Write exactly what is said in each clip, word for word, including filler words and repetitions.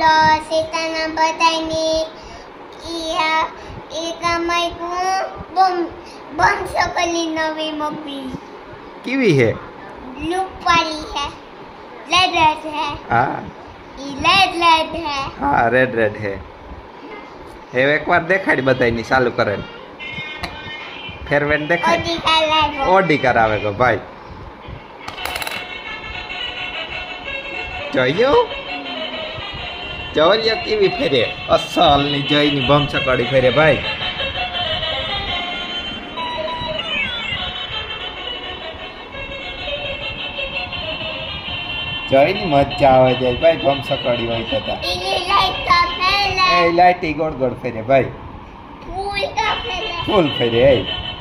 હાલો સીતાના બધાની ઈ એક અમાઈ કો બમ બમ સકલી નવી મમ્મી કેવી હે લુક પાડી હે રેડ રેડ હે હા ઈ રેડ રેડ હે હા રેડ રેડ હે હવે એકવાર દેખાડી બધાની ચાલુ કરે ફેરવેન દેખાય ઓડી કરાવે ઓડી કરાવે કો ભાઈ જોયો જોયો કેવી ફેરે અસલ ની જયની બમ સકડી ફેરે ભાઈ જયની મજા આવે જાય ભાઈ બમ સકડી હોય તો ઈ લાઈટ તો ફેલે એ લાઈટી ગોળ ગોળ ફેરે ભાઈ ફૂલ તો ફેલે ફૂલ ફેરે એ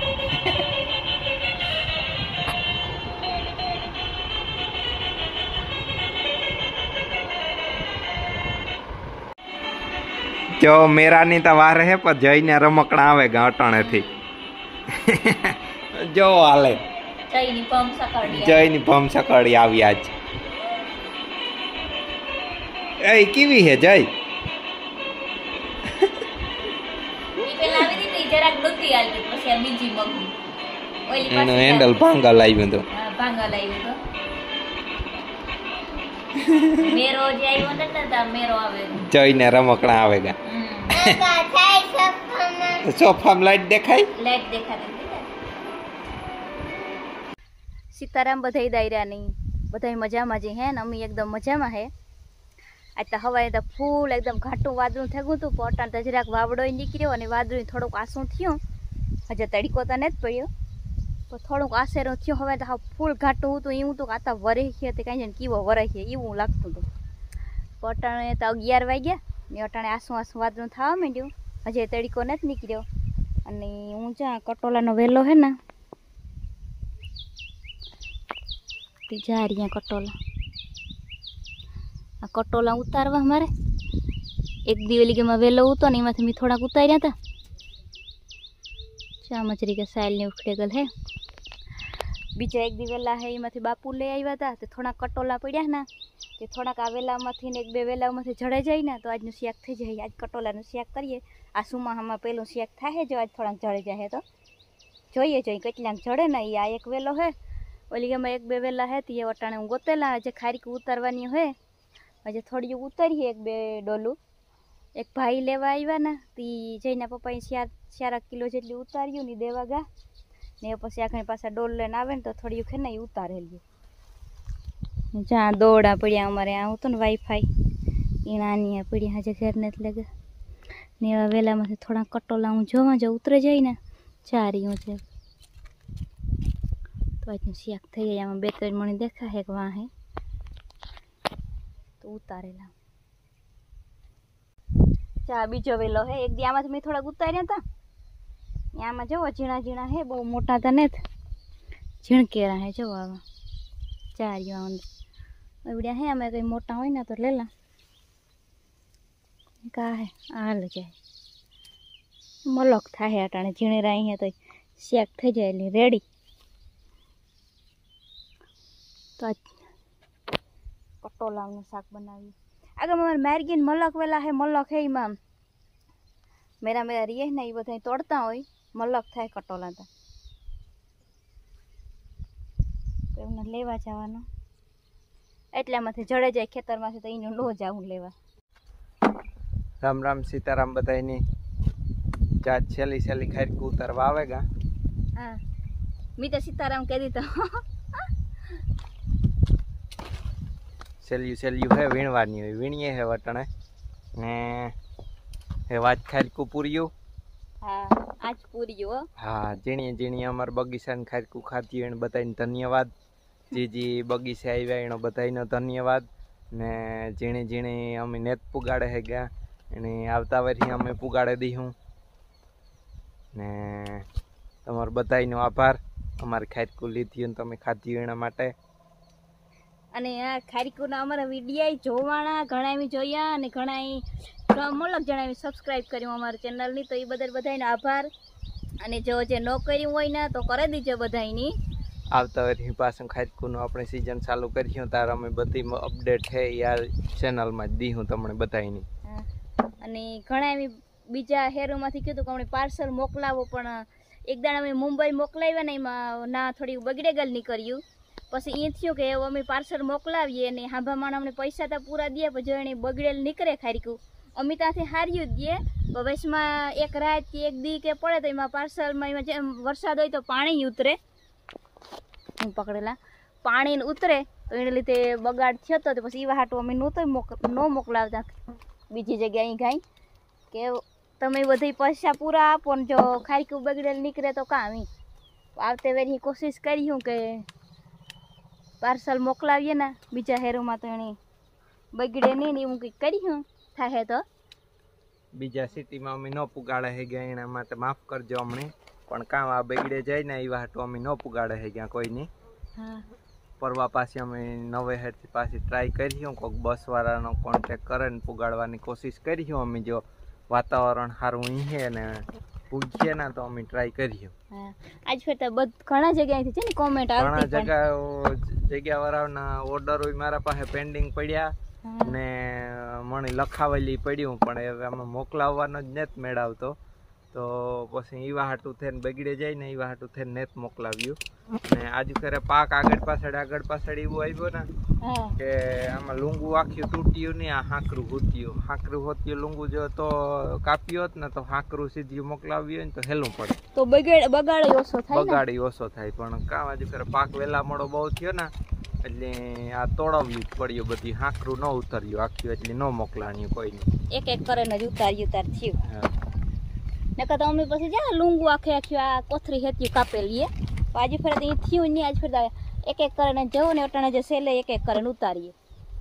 જો મેરાની તો વાર હે પણ જઈને રમકડા આવે ગા અટાણે થી જો હાલે જયની પમ સકડી જયની પમ સકડી આવી આજ એ કેવી હે જય ઈ પેલા આવી હતી જરાક ડૂતી આલી પછી આ બીજી મગી ઓલી એનો પાસે હેન્ડલ ભાંગા લાવ્યું તો ભાંગા લાવ્યું તો મેરો જે આવ્યો ને તા મેરો આવે જઈને રમકડા આવે ગા નકા થાય સપના સોફામાં લાઈટ દેખાય લાઈટ દેખાતી સીતારામ બધાય દાયરા નહીં બધાય મજામાં જ હે ને અમે એકદમ મજામાં હે આજ તો હવાએ તો ફૂલ એકદમ ઘાટું વાદળું થયું હતું પોટાણ તો જરાક વાવડો નીકળ્યો અને વાદળું થોડુંક આસું થયું હજે તડકો તો નથી પડ્યો તો થોડુંક આસેરું થયું હવે તો ફૂલ ઘાટું હતું એવું તો આતા વરહીએ તે કાંઈ કેવો વરહીએ એવું લાગતું હતું પોટાણે તો અગિયાર વાગ્યા ને અટાણે આસું આસું વાદળું થવા માંડ્યું હજે તડકો નથી નીકળ્યો અને હું જ્યાં કટોલાનો વેલો હે ને જા રહ્યા કટોલા આ કટોલા ઉતારવા મારે એક દિવેલી કે માં વેલો ઉતો ને એમાંથી મેં થોડાક ઉતાર્યા હતા ચા મચરી કે સાયલ ને ઉખડે ગલ હે બીજા એક દિવેલા હે એમાંથી બાપુ લઈ આવ્યા હતા તે થોડાક કટોલા પડ્યા ને તે થોડાક આ વેલામાંથી ને એક બે વેલામાંથી જડે જાય ને તો આજનું શાક થઈ જાય આજ કટોલાનું શાક કરીએ આ સુમાહામાં પેલું શાક થાય જો આજ થોડાક જડે જાય તો જોઈએ જોઈએ કેટલાક જડે ને એ આ એક વેલો હે ઓલી ગમે એક બે વેલા હે તી વટાણે હું ગોતેલા જે ખારીક ઉતારવાની હોય હજે થોડી ઉતારીએ એક બે ડોલું એક ભાઈ લેવા આવ્યા ને તી જઈને પપ્પાએ ચાર ચાર કિલો જેટલી ઉતાર્યું ને દેવા ગા ને પછી આખણી પાછા ડોલ લઈને આવે ને તો થોડી ખે ને એ ઉતારેલી જ્યાં દોડા પડ્યા અમારે આ હતું ને વાઈફાઈ એ નાની પડ્યા હજે ઘર નથી લાગે ને એવા વેલામાંથી થોડા કટોલા હું જોવા જો ઉતરે જાય ને ચારી હું છે તો આજનું શાક થઈ જાય આમાં બે ત્રણ મણી દેખાય કે વાહે તો ઉતારેલા ચા બીજો વેલો હે એક દી આમાંથી મેં થોડાક ઉતાર્યા હતા આમાં જવો ઝીણા ઝીણા હે બહુ મોટા તો નથી ઝીણકેરા હે જવો આવા ચાર્યો એવડ્યા હે અમે કંઈ મોટા હોય ને તો લેલા કા હે હાલ જાય મલક થાય અટાણે ઝીણે રાઈ હે તો શાક થઈ જાય એટલે રેડી તો કટોલાનું શાક બનાવ્યું આગળ મારે મેરગીન મલક વેલા હે મલક હે એમાં મેરા મેરા રીએ ને એ બધા તોડતા હોય મલક થાય કટોલા તો એમને લેવા જવાનું એટલામાંથી જડે જાય ખેતરમાંથી તો એનું નો જાવું લેવા રામ રામ સીતારામ બધાની ચાર છેલ્લી છેલ્લી ખારીક ઉતારવા આવે ગા હા મી તો સીતારામ કહી દીધો સેલ્યું સેલ્યું હે વીણવાની હોય વીણીએ હે વટણે ને હે વાત ખારીકું પૂર્યું હા આજ પૂર્યું હા ઝીણી ઝીણી અમારા બગીચાને ખારીકું ખાતી એને બધાને ધન્યવાદ જે જે બગીચા આવ્યા એનો બધાનો ધન્યવાદ ને ઝીણી ઝીણી અમે નેત પુગાડે હે ગયા એને આવતા વર્ષે અમે પુગાડે દઈશું ને તમારો બધાનો આભાર અમારી ખારીકું લીધી અને તમે ખાધી એના માટે અને આ ખારીકુના અમારા વિડીયો જોવાના ઘણા એવી જોયા અને ઘણા મલક જણાવી સબસ્ક્રાઈબ કર્યું અમારી ચેનલની તો એ બધા બધાનો આભાર અને જો જે ન કર્યું હોય ને તો કરી દીજો બધાની આવતા વર્ષે પાછું ખારકુનું આપણે સિઝન ચાલુ કર્યું તાર અમે બધી અપડેટ છે યાર ચેનલમાં જ દીધું તમને બતાવીને. અને ઘણા એમ બીજા હેરોમાંથી કીધું કે અમને પાર્સલ મોકલાવો, પણ એક દાડા અમે મુંબઈ મોકલાવ્યા ને એમાં ના થોડી બગડે ગલ નીકળ્યું. પછી એ થયું કે અમે પાર્સલ મોકલાવીએ અને હાંભામાં અમને પૈસા તો પૂરા દે, પણ જો એને બગડેલ નીકળે ખારીકું અમે ત્યાંથી હાર્યું જ દઈએ. વચમાં એક રાત કે એક દી કે પડે તો એમાં પાર્સલમાં એમાં જેમ વરસાદ હોય તો પાણી ઉતરે, પકડેલા પાણી ઉતરે તો એને લીધે બગાડ થયો હતો. તો પછી એવા હાટું અમે નહોતો મોક ન મોકલાવતા બીજી જગ્યાએ ગાઈ કે તમે બધી પૈસા પૂરા આપો ને જો ખારીકું બગડેલ નીકળે તો કામ. આવતે વેરી કોશિશ કર્યું કે પાર્સલ મોકલાવીએ ને બીજા હેરોમાં તો એને બગડે નહીં ને એવું કંઈક કર્યું થાય તો બીજા સિટીમાં અમે ન પુગાડે હે ગયા એના માટે માફ કરજો અમને, પણ કામ આ બગડે જાય ને એવા હાટું અમે ન પુગાડે હે ગયા કોઈની. પરવા પાછી અમે નવે હેરથી પાછી ટ્રાય કર્યું, કોઈક બસવાળાનો કોન્ટેક કરે ને પુગાડવાની કોશિશ કર્યું અમે. જો વાતાવરણ સારું છે ને પૂછીએ ને તો અમે ટ્રાય કર્યું. આજ ફેર તો બધ ઘણા જગ્યાએથી છે ને કોમેન્ટ આવતી, ઘણા જગ્યા જગ્યાવાળાના ઓર્ડર મારા પાસે પેન્ડિંગ પડ્યા ને મને લખાવેલી પડ્યું, પણ હવે અમે મોકલાવવાનો જ નથી મેળવતો. તો પછી એવા હાટું થઈને બગડે જાય ને એવા હાટું થઈને નેત મોકલાવ્યું. ને આજુ કરે પાક આગળ પાછળ આગળ પાછળ એવું આવ્યું ને કે આમાં લુંગુ આખ્યું તૂટ્યું નહીં, આ હાંકરું હોત્યું હાંકરું હોત્યું લુંગુ જો તો કાપ્યું હોત ને તો હાંકરું સીધું મોકલાવ્યું ને તો હેલું પડે તો બગાડ બગાડ ઓછો થાય, બગાડી ઓછો થાય. પણ કામ આજુ કરે પાક વેલા મોડો બહુ થયો ને એટલે આ તોડવ્યું જ પડ્યું, બધી હાંકરું ન ઉતર્યું આખ્યું એટલે ન મોકલાણ્યું કોઈ નહીં, એક એક કરીને જ ઉતાર્યું ઉતાર થયું. નકર તો અમે પછી જ્યાં લુંગુ આખે આખ્યું આ કોથરી હેતી કાપેલી આજે ફરે તો થયું નહીં. આજ ફરે એક એક કરીને જવું ને અટાણે જે સેલે એક એક કરીને ઉતારીએ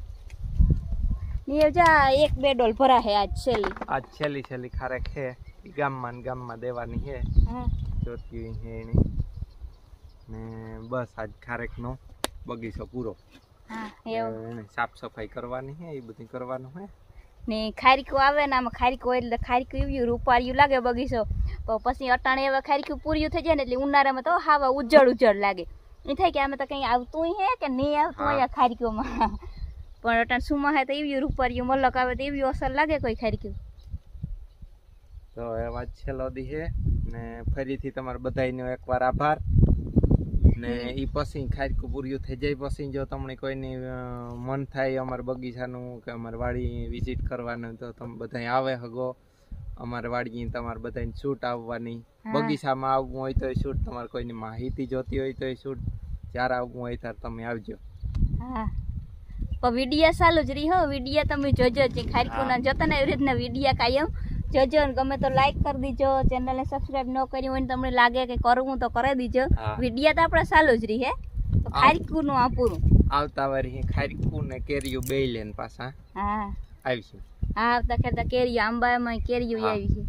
ને જા એક બે ડોલ ભરા હે આજ સેલી. આજ છેલ્લી છેલ્લી ખારેક છે ગામમાં ને ગામમાં દેવાની છે જોતી છે એની ને બસ આજ ખારેક નો બગીચો પૂરો. એને સાફ સફાઈ કરવાની છે એ બધું કરવાનું છે ને ખારીકું આવે ને આમાં ખારીકું હોય એટલે ખારીકું એવું રૂપાળિયું લાગે બગીચો, તો પછી અટાણે હવે ખારીકું પૂર્યું થઈ જાય ને એટલે ઉનાળામાં તો હાવા ઉજ્જળ ઉજ્જળ લાગે. એ થાય કે આમાં તો કંઈ આવતું હે કે નહીં આવતું અહીંયા ખારીકુમાં, પણ અટાણ સુમાં હે તો એવી રૂપાળિયું મલક આવે તો એવી અસર લાગે કોઈ ખારીકું. તો એ વાત છેલ્લો દી છે ને ફરીથી તમારે બધાનો એકવાર આભાર. ને એ પછી ખારીકું પૂર્યું થઈ જાય પછી જો તમને કોઈની મન થાય અમારા બગીચાનું કે અમારી વાડી વિઝિટ કરવાનું તો તમે બધા આવે હગો. અમારે વાડી તમારે બધાને શૂટ આવવાની, બગીચામાં આવવું હોય તો શૂટ, તમારે કોઈની માહિતી જોતી હોય તો શૂટ, જ્યારે આવવું હોય ત્યારે તમે આવજો. હા પણ વિડીયા ચાલુ જ રહી હો, વિડીયા તમે જોજો ખારીકુના જોતા ને એવી રીતના વિડીયા કાયમ જોજો ને ગમે તો લાઈક કરી દીજો, ચેનલને સબસ્ક્રાઇબ ન કરી હોય ને તમને લાગે કે કરવું તો કરી દીજો. વિડીયા તો આપણે ચાલુ જ રહી હે. તો ખારીકુ નું આ પૂરું આવતા વારી ખારીકુ ને કેરીયું બે લેન પાછા હા આવીશું. હા આવતા ખેતા કેરીયું આંબામાં કેરીયું આવી છે.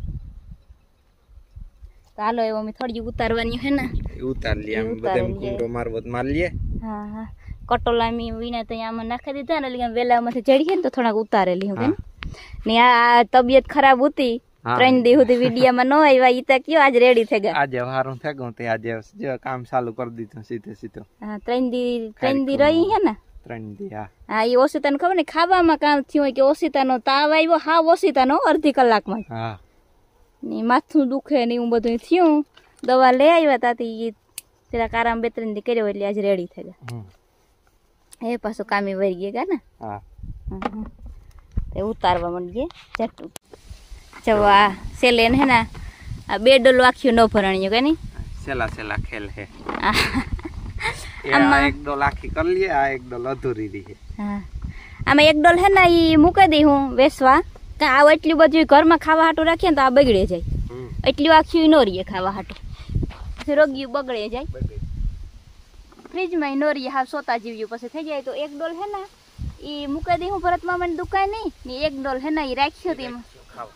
તો હાલો એવો અમે થોડી ઉતારવાની હે ને ઉતાર લઈએ અમે બધે કુંડો મારવત માર લઈએ. હા હા કટોલા મી વિના તો આમાં નાખી દીધા ને એટલે વેલામાંથી ચડી ને તો થોડાક ઉતારેલી હું ને આ તબિયત ખરાબ હતી ત્રણ દી સુધી વિડીયામાં ન આવ્યા ઈ તો કયો આજ રેડી થઈ ગયા. આજે વારું થઈ ગયું તે આજે જો કામ ચાલુ કરી દીધું સીધે સીધું. હા ત્રણ દી ત્રણ દી રહી હે ને ત્રણ દી હા હા એ ઓશિતાને ખબર ને ખાવામાં કામ થયું હોય કે ઓશિતાનો તાવ આવ્યો હા ઓશિતાનો અડધી કલાકમાં હા ને માથું દુખે ને એવું બધું થયું, દવા લઈ આવ્યા તાતી જરાક આરામ બે ત્રણ દી કર્યો એટલે આજે રેડી થઈ ગયા. એ પાછું કામી વહી ગયા ને હા તે ઉતારવા માંડીએ જટું જવા સેલેન હે ને આ બે ડોલ વાખ્યું ન ભરણ્યું કે નહીં સેલા સેલા ખેલ હે. આ એક ડોલ આખી કરી લઈએ, આ એક ડોલ અધૂરી રહી છે. હા આમાં એક ડોલ હે ને ઈ મૂકી દઈ હું વેસવા કે આ એટલું બધું ઘરમાં ખાવા હાટું રાખીએ ને તો આ બગડે જાય, એટલું આખ્યું ન રહીએ ખાવા હાટું પછી રોગી બગડે જાય. ફ્રીજમાં ન રહીએ હાવ સોતા જીવ્યું પછી થઈ જાય. તો એક ડોલ હે ને ઈ મૂકી દઈ હું ભરત મામાની દુકાન નહીં ને એક ડોલ હે ને ઈ રાખ્યો હતી એમાં.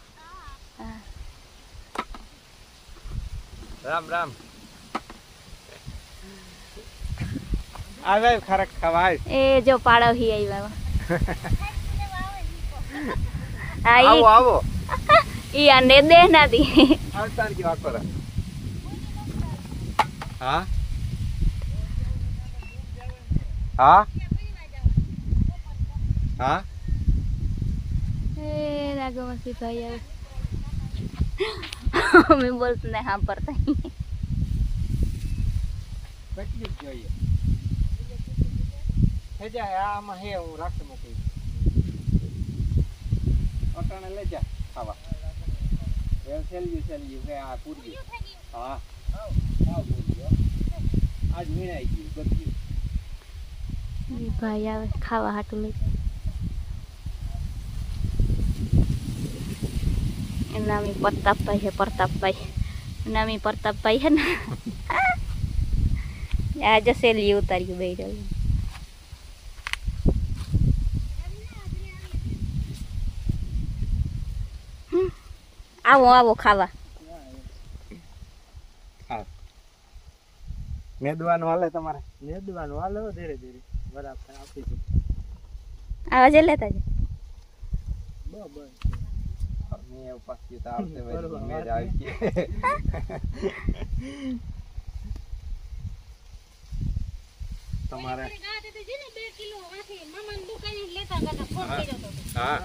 રામ રામ આવે ખરેક ખાવા આવે એ જો પાડો હી આવ્યા આવો આવો ઈ આ ને દે નાથી આવતાર કે વાકોરા હા હા હા એ રાગવંશી ભાઈ આવે અમે બોલતું ને હા પડતા કેટલી જ જોઈએ હે જાય આમાં હે હું રાખી મૂકી અટાણે લઈ જા ખાવા એ સેલ્યુ સેલ્યુ હે આ પૂરી હા હા પૂરી આજ મીણાઈ ગયું બધું એ ભાઈ આવે ખાવા હાટું લઈ એનું નામ ઈ પ્રતાપભાઈ છે પ્રતાપભાઈ નામ ઈ પ્રતાપભાઈ છે ને આ જસેલી ઉતાર્યું બે રહ્યું આવો આવો ખાવા મેદવાનું હાલે તમારે મેદવાનું હાલો ધીરે ધીરે બરાબર આપી દે આવા જ લેતા જ બરાબર મેં પાછી તો આવતે વળી મેજ આવી ગઈ તમારે હા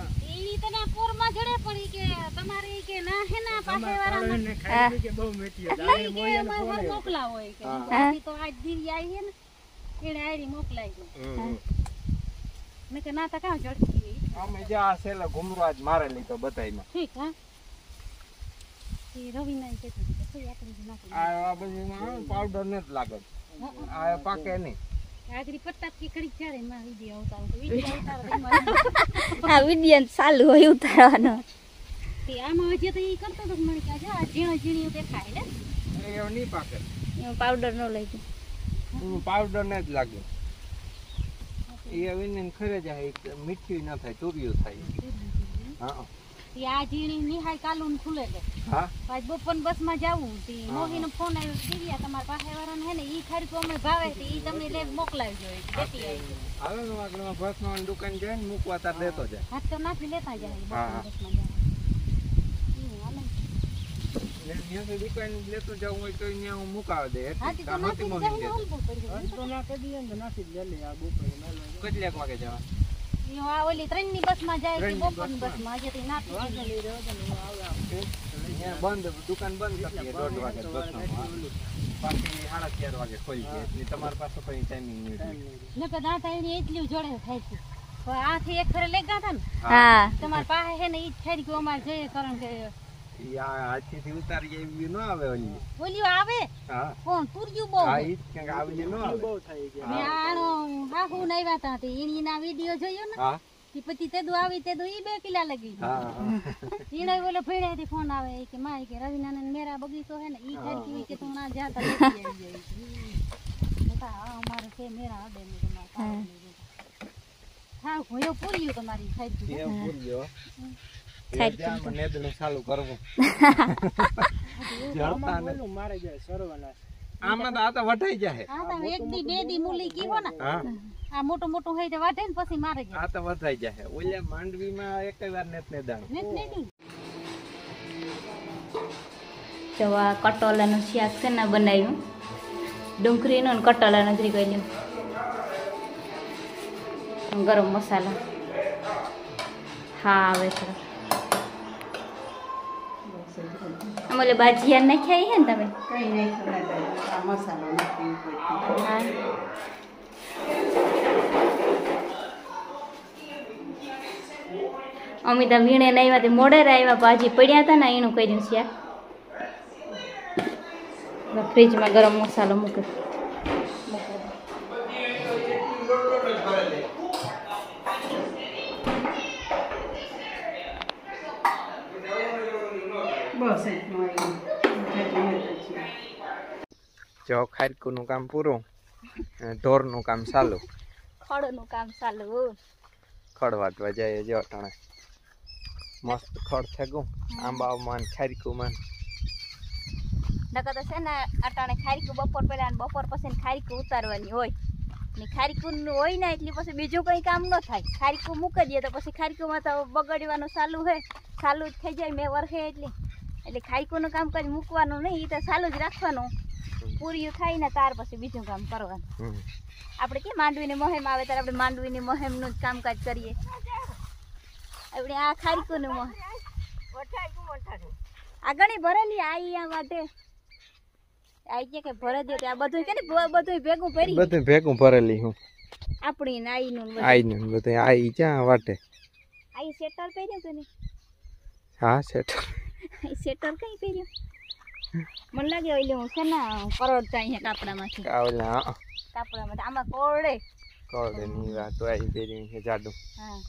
અમે જે આ સેલા ઘુમરો આજ મારે લીધો બધાયમાં આ બધું પાવડર ને જ લાગે આ પાકે નહીં આ વિડિયો ચાલુ હોય ઉતારવાનો એવું નહીં પાકે એમાં પાવડર ન લઈ પાવડર ને જ લાગે એ આવીને ખરે જાય મીઠી ન થાય તુરિયું થાય હા આ ઝીણી નિહાય કાલુન ખુલે છે હા આજ બપોર બસ માં જાવું તી મોહીનો ફોન આવ્યો દીવ્યા તમાર પાસે વાળાને હે ને ઈ ખરીદ અમે ભાવે છે ઈ તમને લે મોકલાવી જોઈએ દેતી આવી હાલો ને આગળ બસમાં દુકાન જાય ને મૂકવા તાર દેતો જાય હાથ તો નાથી લેતા જાય હા. બસ માં જાય ઈ હાલે ને ત્યાંથી દુકાન લેતો જવું હોય તો અહીંયા હું મુકાવી દે હાથી તો એટલી નાથી મોટી જાય મોટી હલબુલ પડી તો ના કરી દે ને નાખી જ લે આ બપોરે મેલો કેટલાક વાગે જવા ઈ આ ઓલી ત્રણ ની બસ માં જાય છે ત્રણની બપોર ની બસ માં આજે તો નાથી વાંધો નહીં રહેવા દે હું આવે આપે અહીંયા બંધ દુકાન બંધ કરી દોઢ વાગે બસમાં પાછી સાડા ચાર વાગે ખોલી જાય એટલે તમારી પાસે કોઈ ટાઈમિંગ નહીં નકર દાતા એની એટલી જોડે થાય છે તો આથી એક ફરે લઈ ગયા હતા ને હા તમાર પાસે હે ને ઈ જ ખરી ગયો અમાર જઈએ કારણ કે હાથથી ઉતારી એવી ન આવે ઓલી ઓલી આવે હા કોણ તુરજુ બહુ હા ઈ જ ક્યાંક આવી ન આવે બહુ થઈ ગયા મેં આનો હાહુ નાવ્યા હતા તે એની ના વિડિયો જોયો ને હા કે પછી તેદુ આવી તેદુ ઈ બે કિલા લગી હા ઈને બોલે ભેડેથી ફોન આવે કે માં કે રવિનાનંદ મેરા બગીચો હે ને ઈ ખરી કે તું ના જાતા લેતી આવી જાય બતા આ અમારે છે મેરા અડે ને તમાર હા હોયો પૂર્યું તમારી સાઈડ એ ભૂલ્યો ત્યાં નેદનું ચાલુ કરવું જળતા ને બોલું મારે જાય સરવાના આમાં તો આ તો વટાઈ જાય હા તો એક દી બે દી મૂલી કીવો ને હા આ મોટું મોટું હોય તો વાટે ને પછી મારે જાય આ તો વટાઈ જાય ઓલા માંડવીમાં એક વાર નેત ને દાણ ને ને દી જો આ કટોલાનું શાક છે ને બનાવ્યું ડુંગળીનું ને કટોલાનું જરી કર્યું ગરમ મસાલા હા આવે છે આમ ઓલે ભાજીયા નાખ્યા હે ને તમે કઈ નહીં આ મસાલો નાખી હા અમિતા વીણે ને આવ્યા તે મોડે આવ્યા ભાજી પડ્યા હતા ને એનું કર્યું શાક ફ્રીજમાં ગરમ મસાલો મૂકે બસ જો ખારકુનું કામ પૂરું અને ઢોરનું કામ ચાલુ ખડનું કામ ચાલુ ખડ વાટવા જાય જો અટાણે મસ્ત ખડ થેગું આંબામાં ખારકુમાં નકર તો છે ને અટાણે ખારીકું બપોર પહેલા અને બપોર પછી ખારીકું ઉતારવાની હોય ને ખારીકું હોય ને એટલે પછી બીજું કંઈ કામ ન થાય ખારીકું મૂકી દઈએ તો પછી ખારીકુમાં તો બગાડવાનું ચાલુ હોય ચાલુ જ થઈ જાય મેં વરખે એટલે એટલે ખારીકુનું કામ કરી મૂકવાનું નહીં એ તો ચાલુ જ રાખવાનું પૂરીયું થાય ને ત્યાર પછી બીજું કામ કરવાનું. હમ. આપણે કે માંડવીની મોહેમ આવે ત્યારે આપણે માંડવીની મોહેમનું જ કામકાજ કરીએ. આપણે આ ખારીકુનું મોહ આ ઘણી ભરેલી આ ઈ આ વાટે આ કે કે ભરે દે આ બધું કે ને બધું ભેગું ભરી બધું ભેગું ભરેલી હું આપણી ને આઈ નું આઈ ને બધું આઈ ક્યાં વાટે આઈ સેટર પહેર્યું તો ને હા સેટ આઈ સેટર કઈ પહેર્યું મને લાગે ઓલી હું છે ને કરોડતા અહીંયા કાપડામાંથી કાવલા હા કાપડામાંથી આમાં કોરડે કોરડે ની વાત તો આઈ પહેરી છે જાડું. હા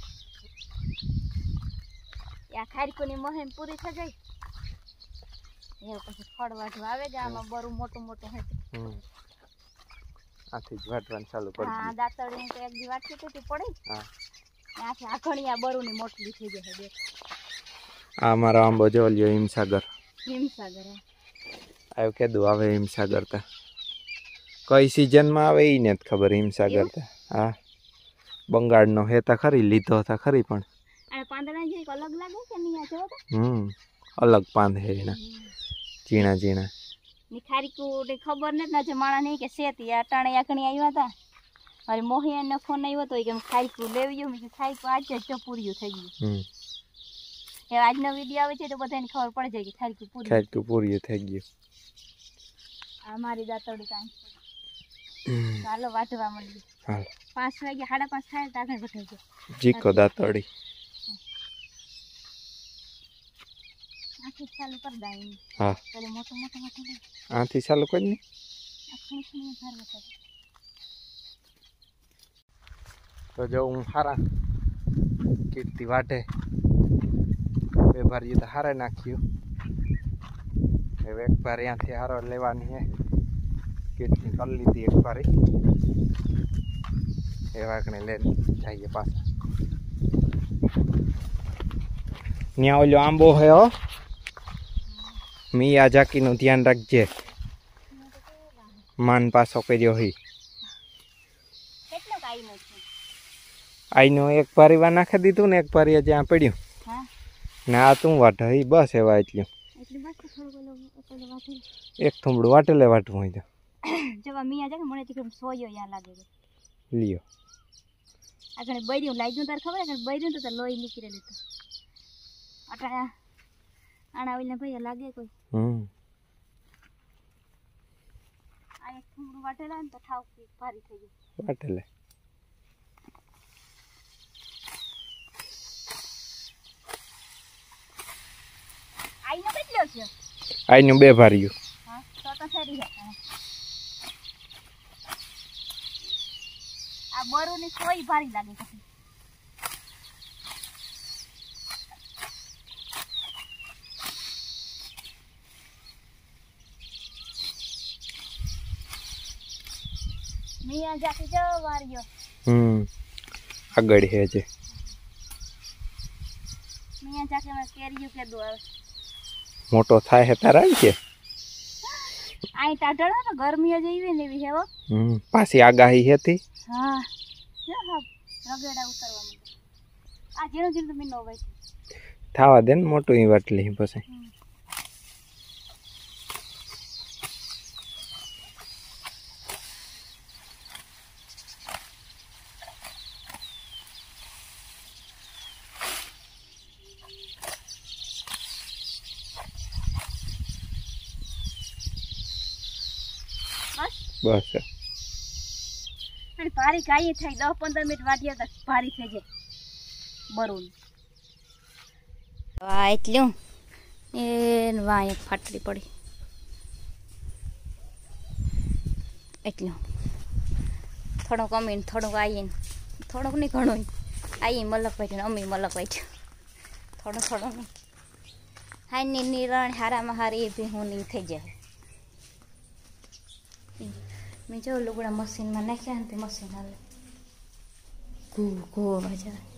આ ખારીકોની મોહેમ પૂરી થઈ ગઈ એ પછી ફળ વાટવા આવે છે. આમાં બરું મોટું મોટું હોય હમ આથી જ વાટવાનું ચાલુ કરી હા દીધું. દાતરડી તો એક દી વાટતી હતી પડી હા આથી આખણી આ બરુની મોટલી થઈ જશે બે આ મારો આંબો જો લ્યો હિમસાગર હિમસાગર આવ્યો કેદું આવે હિમસાગર તા કઈ સિઝનમાં આવે ઈ ને જ ખબર હિમસાગર તા. હા બંગાળનો હેતા ખરી લીધો હતા ખરી પણ આ પાંદડા જે અલગ લાગે કે નહીં આ જો તો હમ અલગ પાંદ હે એના ઝીણા ઝીણા ની ખારીકું ને ખબર નથી ના જે માણા નહીં કે સેતી આ ટાણે આખણી આવ્યા હતા મારી મોહિયાનો ફોન આવ્યો તો કે ખારીકું લેવી મેં ખારીકું આજે જ પૂર્યું થઈ ગયું. હમ એ આજનો વિડીયો આવે છે તો બધાને ખબર પડી જાય કે ખારીકું પૂરી ખારીકું પૂર્યું થઈ ગયું. આ મારી દાતરડી કામ હમ. ચાલો વાટવા માંડી. હાલ પાંચ વાગે સાડા પાંચ થાય તો આગળ વટાવજો જીકો દાતડી આખી ચાલુ કરી દાઈ હા પેલે મોટો મોટો મોટો આથી ચાલુ કરી ને આખી ખણી ઘર વટાવ તો જો હું હારા કીર્તિ વાટે બે ભારી તો હારે નાખ્યું હવે એક ભાર ત્યાંથી હારો લેવાની હે કીર્તિ કરી લીધી એક ભારી એ વાગણે લઈને જઈએ પાછા. ત્યાં ઓલો આંબો હે હો મિયા જાકીનું ધ્યાન રાખજે માન પાછો કર્યો હી કેટલો કાઈ નથી આઈનું એક પારીવા નાખી દીધું ને એક પારી જ્યાં પડ્યું હા ને આ તું વાટ હઈ બસ એવા એટલું એટલે બસ થોડું ઓલો ઓલો વાટી એક થોડું વાટેલે વાટવું હોય તો જવા મિયા જાકે મને તીકમ સોયો યા લાગે છે લ્યો આગળ બૈર્યું લાગ્યું તાર ખબર છે બૈર્યું તો લોહી નીકળેલું તો અટા આણા ઓઈને ભાઈ લાગે કોઈ હમ આ એક થોડું વાટેલા ને તો ઠાવ ભારી થઈ ગઈ વાટેલે આઈનો કેટલો છે આઈનું બે ભાર્યું હા તો તો સારી છે આ બરોની સોય ભારી લાગે છે મિયા જાકે જો વાર્યો હમ આગળ હે છે મિયા જાકે મેં કેરીયું કે દો આવે મોટો થાય હે તારા છે આઈ ટાઢળ તો ગરમી જ એવી ને એવી હેવો હમ પાછી આગાહી હતી હા જો હા રગડા ઉતરવા માંડે આ જેનું જેનું મીનો હોય થાવા દે ને મોટું ઈ વાટલી પછી બસ અને ભારી કાઈ થાય દસ પંદર મિનિટ વાટીએ તો ભારી થઈ જાય બરોન આ એટલું એ વાય એક ફાટડી પડી એટલું થોડુંક અમીને થોડુંક આવીને થોડુંક નહીં ઘણું આવી મલક વાટ્યું અમી મલક વાટ્યું થોડું થોડું હાની નિરણ હારામાં હારી એ બી હું નહીં થઈ જાય મેં જો લુગડા મશીનમાં નાખ્યા ને તે મશીન હાલે ઘૂ ઘૂ મજા